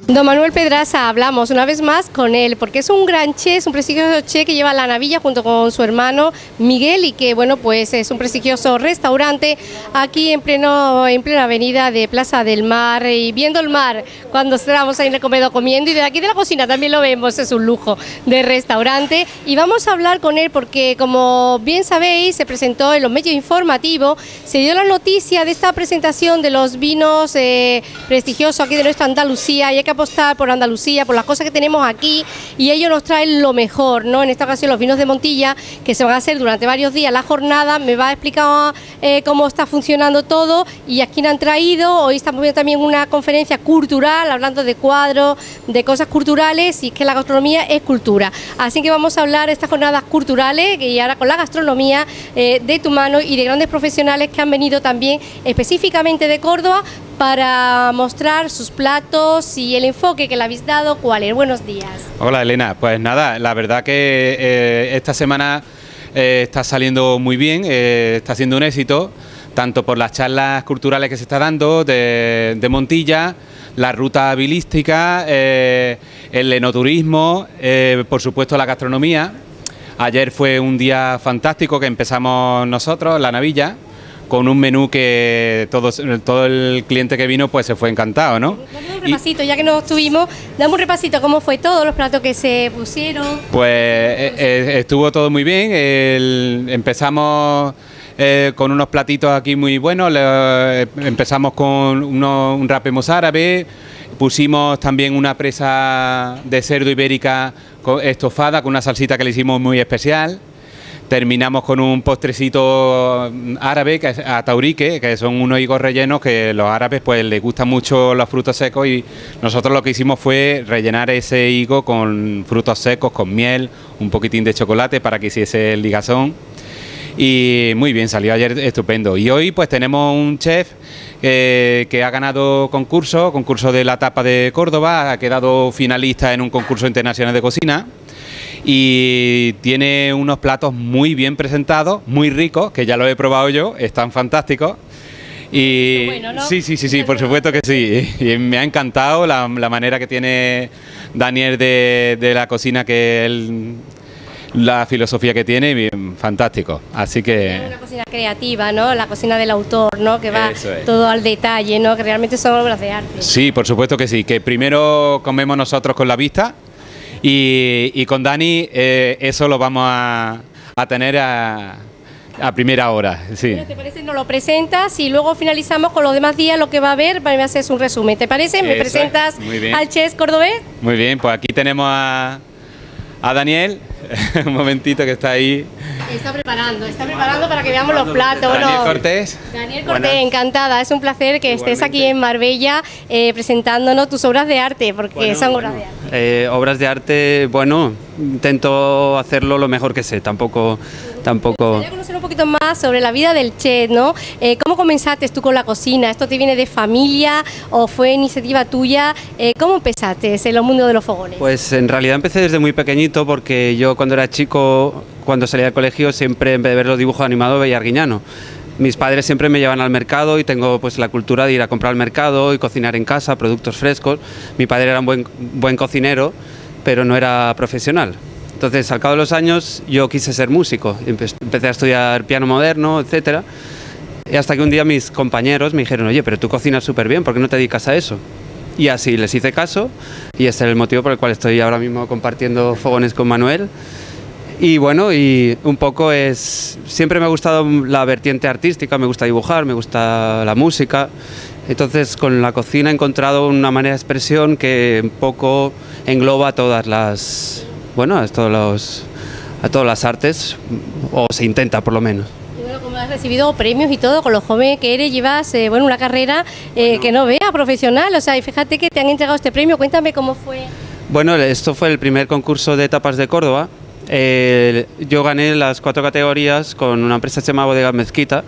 Don Manuel Pedraza, hablamos una vez más con él, porque es un gran chef, es un prestigioso chef que lleva La Navilla junto con su hermano Miguel y que, bueno, pues es un prestigioso restaurante aquí en plena avenida de Plaza del Mar y viendo el mar cuando estábamos ahí en el comedor comiendo, y de aquí de la cocina también lo vemos, es un lujo de restaurante. Y vamos a hablar con él porque, como bien sabéis, se presentó en los medios informativos, se dio la noticia de esta presentación de los vinos prestigiosos aquí de nuestra Andalucía, y hay que apostar por Andalucía, por las cosas que tenemos aquí, y ellos nos traen lo mejor, ¿no? En esta ocasión los vinos de Montilla, que se van a hacer durante varios días la jornada. Me va a explicar cómo está funcionando todo y a quién han traído. Hoy estamos viendo también una conferencia cultural, hablando de cuadros, de cosas culturales, y es que la gastronomía es cultura. Así que vamos a hablar de estas jornadas culturales y ahora con la gastronomía de tu mano y de grandes profesionales que han venido también específicamente de Córdoba para mostrar sus platos y el enfoque que le habéis dado. ¿Cuál es? Buenos días. Hola, Elena, pues nada, la verdad que esta semana está saliendo muy bien, está siendo un éxito, tanto por las charlas culturales que se está dando de Montilla, la ruta habilística, el enoturismo, por supuesto la gastronomía. Ayer fue un día fantástico que empezamos nosotros, La Navilla, con un menú que todo el cliente que vino pues se fue encantado, ¿no? Dame un repasito, ya que nos estuvimos, dame un repasito cómo fue todos los platos que se pusieron. Pues estuvo todo muy bien, empezamos con unos platitos aquí muy buenos, empezamos con un rape mozárabe, pusimos también una presa de cerdo ibérica estofada con una salsita que le hicimos muy especial. Terminamos con un postrecito árabe, que es ataurique, que son unos higos rellenos que los árabes pues les gustan mucho los frutos secos, y nosotros lo que hicimos fue rellenar ese higo con frutos secos, con miel, un poquitín de chocolate para que hiciese el ligazón. Y muy bien, salió ayer estupendo. Y hoy pues tenemos un chef que ha ganado concurso de la tapa de Córdoba, ha quedado finalista en un concurso internacional de cocina. Y tiene unos platos muy bien presentados, muy ricos, que ya los he probado yo, están fantásticos. Y bueno, ¿no? Sí, por supuesto que sí. Y me ha encantado la manera que tiene Daniel de la cocina, la filosofía que tiene, bien, fantástico. Así que es una cocina creativa, ¿no? La cocina del autor, ¿no? Que va todo al detalle, ¿no? Que realmente son obras de arte. Sí, por supuesto que sí. Que primero comemos nosotros con la vista. Y con Dani eso lo vamos a tener a primera hora. Sí. Bueno, ¿te parece? Nos lo presentas y luego finalizamos con los demás días lo que va a haber. Para mí hacer un resumen, ¿te parece? ¿Me presentas al chef cordobés? Muy bien, pues aquí tenemos a Daniel, un momentito que está ahí. Está preparando para que veamos los platos. Daniel Cortés. Daniel Cortés, encantada, es un placer que estés aquí en Marbella presentándonos tus obras de arte, porque son obras de arte. Obras de arte, bueno, intento hacerlo lo mejor que sé, tampoco. Me gustaría conocer un poquito más sobre la vida del chef, ¿no? ¿Cómo comenzaste tú con la cocina? ¿Esto te viene de familia o fue iniciativa tuya? ¿Cómo empezaste en el mundo de los fogones? Pues en realidad empecé desde muy pequeñito, porque yo cuando era chico, cuando salía del colegio, siempre en vez de ver los dibujos animados veía Arguiñano. Mis padres siempre me llevan al mercado y tengo pues la cultura de ir a comprar al mercado y cocinar en casa, productos frescos. Mi padre era un buen cocinero, pero no era profesional. Entonces, al cabo de los años, yo quise ser músico. Empecé a estudiar piano moderno, etcétera. Y hasta que un día mis compañeros me dijeron: oye, pero tú cocinas súper bien, ¿por qué no te dedicas a eso? Y así les hice caso, y este es el motivo por el cual estoy ahora mismo compartiendo fogones con Manuel. Y bueno, y un poco siempre me ha gustado la vertiente artística, me gusta dibujar, me gusta la música. Entonces, con la cocina he encontrado una manera de expresión que un poco engloba todas las... bueno, a todas las artes, o se intenta por lo menos. Y bueno, como has recibido premios y todo, con lo joven que eres, llevas bueno, una carrera que no vea profesional, o sea, y fíjate que te han entregado este premio, cuéntame cómo fue. Bueno, esto fue el primer concurso de tapas de Córdoba. Yo gané las 4 categorías con una empresa que se llama Bodega Mezquita,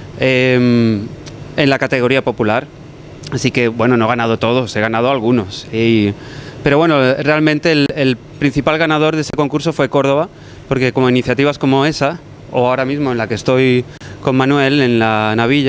en la categoría popular. Así que bueno, no he ganado todos, he ganado algunos. Pero bueno, realmente el principal ganador de ese concurso fue Córdoba, porque como iniciativas como esa, o ahora mismo en la que estoy con Manuel, en La Navilla,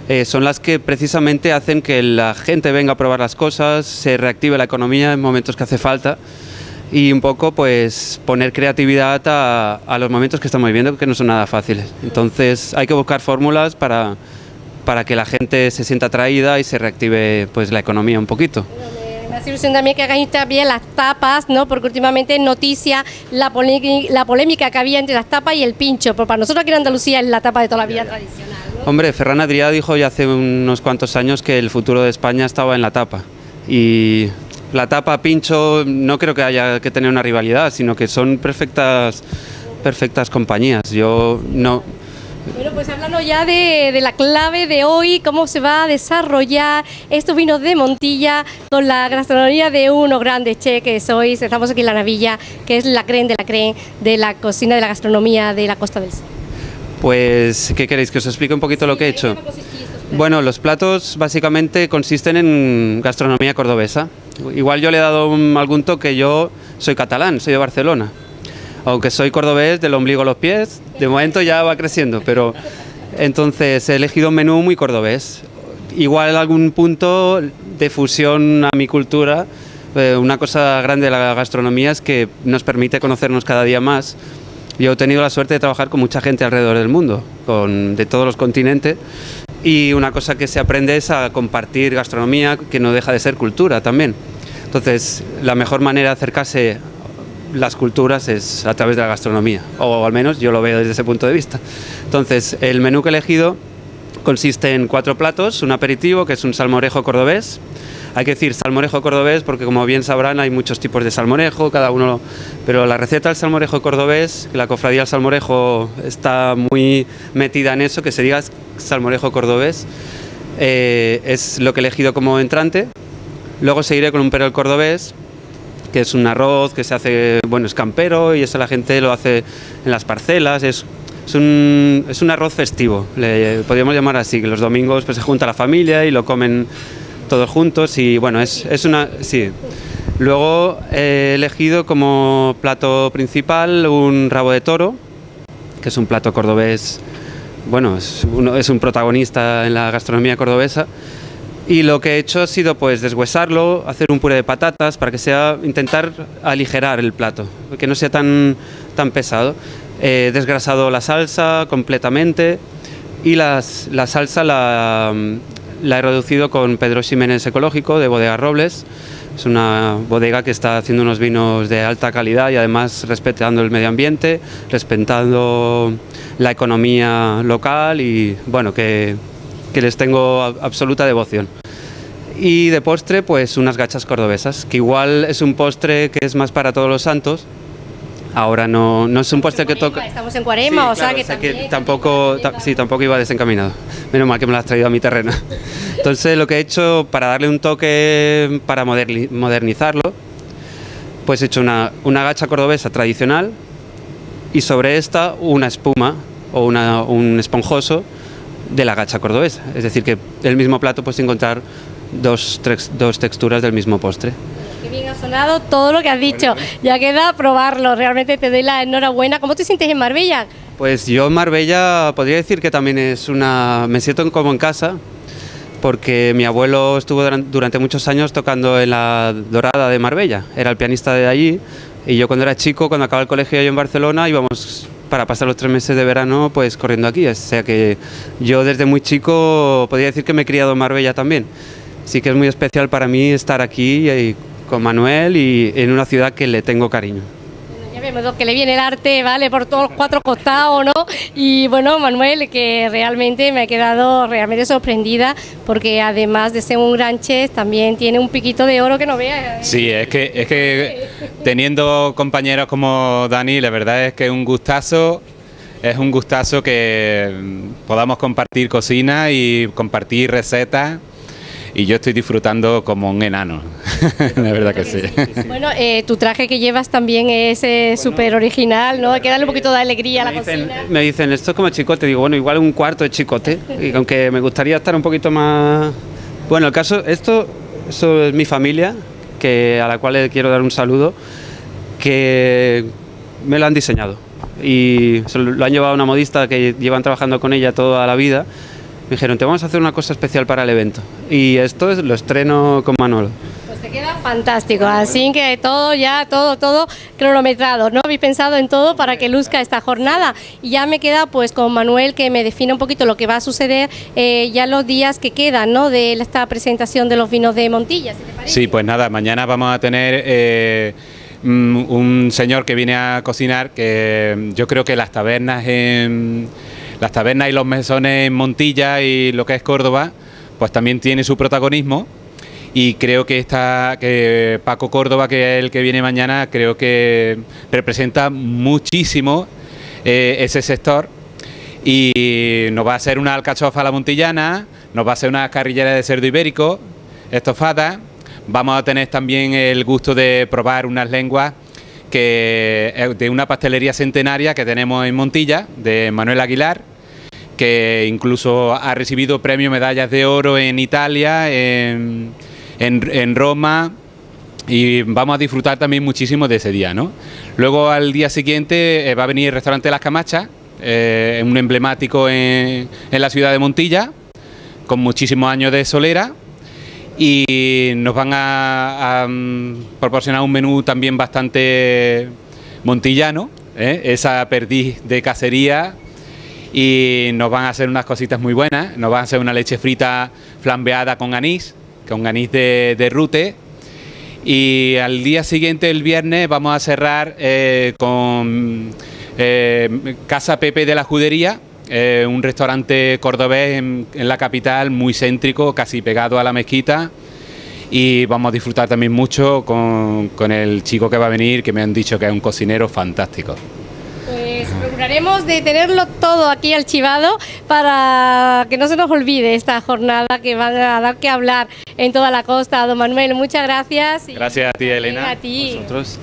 son las que precisamente hacen que la gente venga a probar las cosas, se reactive la economía en momentos que hace falta y un poco pues poner creatividad a los momentos que estamos viviendo, que no son nada fáciles. Entonces hay que buscar fórmulas para que la gente se sienta atraída y se reactive pues la economía un poquito. Me hace ilusión también que hagáis también las tapas, ¿no? Porque últimamente es noticia la polémica que había entre las tapas y el pincho, pero para nosotros aquí en Andalucía es la tapa de toda la vida tradicional, ¿no? Hombre, Ferran Adrià dijo ya hace unos cuantos años que el futuro de España estaba en la tapa. Y la tapa, pincho, no creo que haya que tener una rivalidad, sino que son perfectas compañías. Yo no... Bueno, pues hablando ya de la clave de hoy, cómo se va a desarrollar estos vinos de Montilla con la gastronomía de unos grandes chefs que sois. Estamos aquí en La Navilla, que es la crème de la cocina, de la gastronomía de la Costa del Sol. Pues, ¿qué queréis? ¿Que os explique un poquito lo que he hecho? Bueno, los platos básicamente consisten en gastronomía cordobesa. Igual yo le he dado algún toque, yo soy catalán, soy de Barcelona. Aunque soy cordobés del ombligo a los pies, de momento ya va creciendo, pero entonces he elegido un menú muy cordobés. Igual algún punto de fusión a mi cultura. Una cosa grande de la gastronomía es que nos permite conocernos cada día más. Yo he tenido la suerte de trabajar con mucha gente alrededor del mundo, de todos los continentes, y una cosa que se aprende es a compartir gastronomía, que no deja de ser cultura también. Entonces, la mejor manera de acercarse las culturas es a través de la gastronomía, o al menos yo lo veo desde ese punto de vista. Entonces, el menú que he elegido consiste en 4 platos, un aperitivo que es un salmorejo cordobés. Hay que decir salmorejo cordobés porque, como bien sabrán, hay muchos tipos de salmorejo, cada uno, pero la receta del salmorejo cordobés, la cofradía del salmorejo está muy metida en eso, que se diga salmorejo cordobés, es lo que he elegido como entrante. Luego seguiré con un perol cordobés, que es un arroz que se hace, bueno, es campero y eso la gente lo hace en las parcelas, es un arroz festivo, le podríamos llamar así, que los domingos pues se junta la familia y lo comen todos juntos y bueno, sí. Luego he elegido como plato principal un rabo de toro, que es un plato cordobés, bueno, es un protagonista en la gastronomía cordobesa. Y lo que he hecho ha sido pues deshuesarlo, hacer un puré de patatas para que intentar aligerar el plato, que no sea tan pesado. He desgrasado la salsa completamente y la salsa la he reducido con Pedro Ximénez Ecológico de Bodega Robles. Es una bodega que está haciendo unos vinos de alta calidad y además respetando el medio ambiente, respetando la economía local y bueno, que les tengo absoluta devoción. Y de postre, pues unas gachas cordobesas, que igual es un postre que es más para Todos los Santos. Ahora no es un postre que toca... Estamos en Cuaresma, sí, o sea claro, que también... Que tampoco iba desencaminado. Menos mal que me lo has traído a mi terreno. Entonces lo que he hecho para darle un toque, para modernizarlo, pues he hecho una gacha cordobesa tradicional y sobre esta una espuma o un esponjoso de la gacha cordobesa, es decir, que el mismo plato puedes encontrar dos texturas del mismo postre. Qué bien ha sonado todo lo que has dicho, ya queda probarlo, realmente te doy la enhorabuena. ¿Cómo te sientes en Marbella? Pues yo en Marbella podría decir que también me siento como en casa, porque mi abuelo estuvo durante muchos años tocando en la Dorada de Marbella, era el pianista de allí, y yo cuando era chico, cuando acababa el colegio yo en Barcelona, íbamos para pasar los 3 meses de verano pues corriendo aquí, o sea que yo desde muy chico podría decir que me he criado en Marbella también. Sí que es muy especial para mí estar aquí con Manuel y en una ciudad que le tengo cariño. Ya vemos que le viene el arte, ¿vale? Por todos los 4 costados, ¿no? Y bueno, Manuel, que realmente me he quedado realmente sorprendida porque además de ser un gran chef, también tiene un piquito de oro que no veas. Sí, es que teniendo compañeros como Dani, la verdad es que es un gustazo que podamos compartir cocina y compartir recetas. Y yo estoy disfrutando como un enano, la verdad que sí. Bueno, tu traje que llevas también es súper original, ¿no? Hay que darle un poquito de alegría a la cocina. Me dicen, esto es como chicote, digo, bueno, igual un cuarto de chicote, y aunque me gustaría estar un poquito más... Bueno, el caso, eso es mi familia, a la cual le quiero dar un saludo, que me lo han diseñado. Y lo han llevado a una modista que llevan trabajando con ella toda la vida. Me dijeron, te vamos a hacer una cosa especial para el evento. Y esto lo estreno con Manolo. Pues te queda fantástico, así que todo ya, todo cronometrado, ¿no? Habéis pensado en todo para que luzca esta jornada. Y ya me queda pues con Manuel que me define un poquito lo que va a suceder ya los días que quedan, ¿no? De esta presentación de los vinos de Montilla, ¿si te parece? Sí, pues nada, mañana vamos a tener un señor que viene a cocinar, que yo creo que las tabernas y los mesones en Montilla y lo que es Córdoba, pues también tiene su protagonismo. Y creo que Paco Córdoba, que es el que viene mañana, creo que representa muchísimo ese sector, y nos va a hacer una alcachofa a la montillana, nos va a hacer una carrillera de cerdo ibérico estofada. Vamos a tener también el gusto de probar unas lenguas de una pastelería centenaria que tenemos en Montilla, de Manuel Aguilar, que incluso ha recibido premio medallas de oro en Italia, en Roma, y vamos a disfrutar también muchísimo de ese día, ¿no? Luego al día siguiente va a venir el restaurante Las Camachas, un emblemático en la ciudad de Montilla, con muchísimos años de solera, y nos van a proporcionar un menú también bastante montillano, esa perdiz de cacería, y nos van a hacer unas cositas muy buenas. Nos van a hacer una leche frita flambeada con anís de Rute, y al día siguiente, el viernes, vamos a cerrar con Casa Pepe de la Judería, un restaurante cordobés en la capital, muy céntrico, casi pegado a la mezquita, y vamos a disfrutar también mucho con el chico que va a venir, que me han dicho que es un cocinero fantástico. Pues procuraremos de tenerlo todo aquí archivado para que no se nos olvide esta jornada que van a dar que hablar en toda la costa. Don Manuel, muchas gracias. Gracias a ti, Elena. A ti. Nosotros.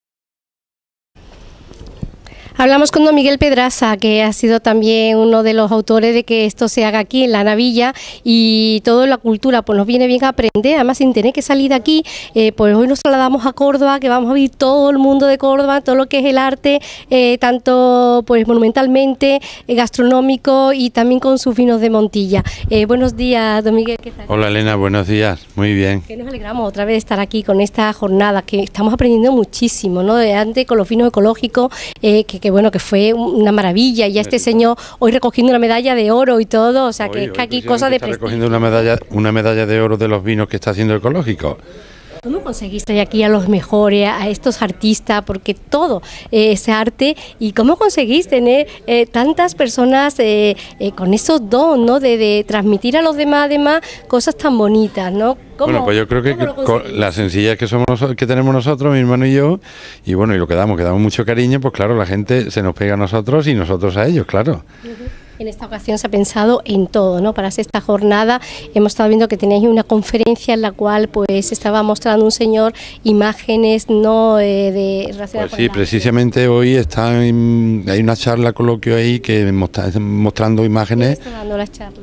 Hablamos con don Miguel Pedraza, que ha sido también uno de los autores de que esto se haga aquí en la Navilla, y toda la cultura pues nos viene bien a aprender, además sin tener que salir de aquí. Pues hoy nos trasladamos a Córdoba, que vamos a ver todo el mundo de Córdoba, todo lo que es el arte, tanto pues monumentalmente, gastronómico, y también con sus vinos de Montilla. Buenos días, don Miguel, ¿qué tal? Hola Elena, buenos días, muy bien. Que nos alegramos otra vez de estar aquí con esta jornada, que estamos aprendiendo muchísimo, ¿no? De antes con los vinos ecológicos, que bueno, que fue una maravilla, y ya este señor hoy recogiendo una medalla de oro y todo, o sea, que es que aquí cosas de prestigio. Recogiendo una medalla de oro de los vinos que está haciendo ecológico. ¿Cómo conseguiste aquí a los mejores, a estos artistas? Porque todo ese arte, y cómo conseguís tener tantas personas con esos dones, ¿no? De transmitir a los demás, además, cosas tan bonitas, ¿no? Bueno, pues yo creo que la sencilla que tenemos nosotros, mi hermano y yo, y bueno, y lo que damos mucho cariño, pues claro, la gente se nos pega a nosotros y nosotros a ellos, claro. En esta ocasión se ha pensado en todo, ¿no? Para hacer esta jornada hemos estado viendo que tenéis una conferencia en la cual pues estaba mostrando un señor imágenes, ¿no? Pues sí, precisamente hoy hay una charla, coloquio ahí que mostrando imágenes. ¿Quién está dando la charla?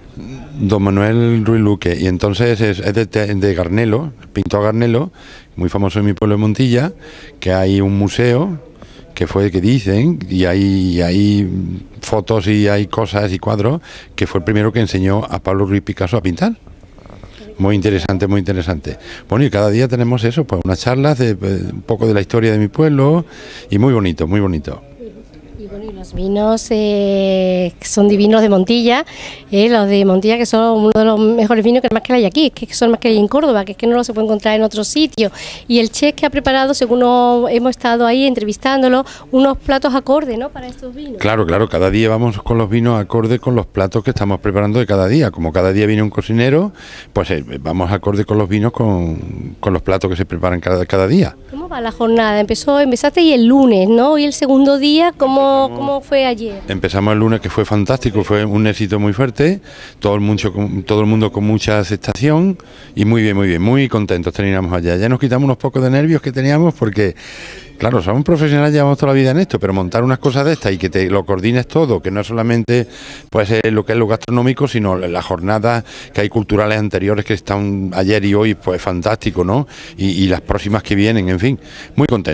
Don Manuel Ruiz Luque, y entonces es de Garnelo, el pintor Garnelo, muy famoso en mi pueblo de Montilla, que hay un museo que dicen, y hay fotos y hay cosas y cuadros, que fue el primero que enseñó a Pablo Ruiz Picasso a pintar. Muy interesante, muy interesante. Bueno, y cada día tenemos eso, pues unas charlas de un poco de la historia de mi pueblo, y muy bonito, muy bonito. Y bueno, y los vinos que son divinos de Montilla, los de Montilla, que son uno de los mejores vinos que más que hay aquí, que son más que hay en Córdoba, que es que no los se puede encontrar en otro sitio. Y el chef que ha preparado, según hemos estado ahí entrevistándolo, unos platos acordes, ¿no? Para estos vinos. Claro, cada día vamos con los vinos acorde con los platos que estamos preparando de cada día. Como cada día viene un cocinero, pues vamos acorde con los vinos, con los platos que se preparan cada día. ¿Cómo va la jornada? Empezaste y el lunes, ¿no? Y el segundo día, ¿cómo fue ayer? Empezamos el lunes, que fue fantástico, fue un éxito muy fuerte, todo el mundo con mucha aceptación, y muy bien, muy contentos terminamos allá. Ya nos quitamos unos pocos de nervios que teníamos, porque claro, somos profesionales, llevamos toda la vida en esto, pero montar unas cosas de estas y que te lo coordines todo, que no es solamente pues lo que es lo gastronómico, sino las jornadas que hay culturales anteriores que están ayer y hoy, pues fantástico, ¿no? Y las próximas que vienen, en fin, muy contentos.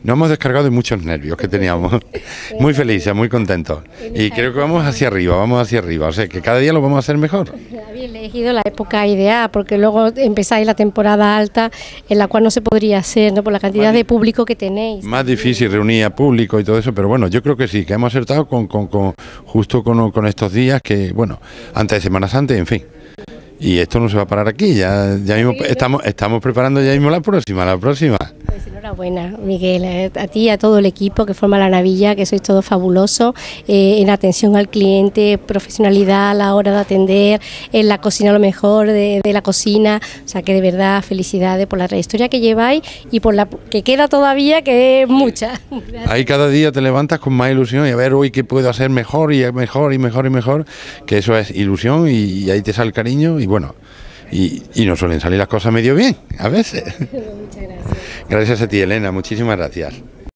nos hemos descargado de muchos nervios que teníamos. Muy felices, muy contentos. Y creo que vamos hacia arriba, o sea que cada día lo vamos a hacer mejor. Habéis elegido la época ideal, porque luego empezáis la temporada alta, en la cual no se podría hacer, ¿no? Por la cantidad de público que tenéis. Más difícil reunir a público y todo eso, pero bueno, yo creo que sí, que hemos acertado justo con estos días que, bueno, antes de Semana Santa, en fin. Y esto no se va a parar aquí, ya mismo estamos preparando ya mismo la próxima. Pues enhorabuena, Miguel, a ti y a todo el equipo que forma La Navilla, que sois todos fabulosos en atención al cliente, profesionalidad a la hora de atender, en la cocina lo mejor de la cocina, o sea que de verdad felicidades por la trayectoria que lleváis y por la que queda todavía, que es mucha. Gracias. Ahí cada día te levantas con más ilusión y a ver hoy qué puedo hacer mejor y mejor, que eso es ilusión y ahí te sale el cariño y bueno, y nos suelen salir las cosas medio bien, a veces. Muchas gracias. Gracias a ti, Elena, muchísimas gracias.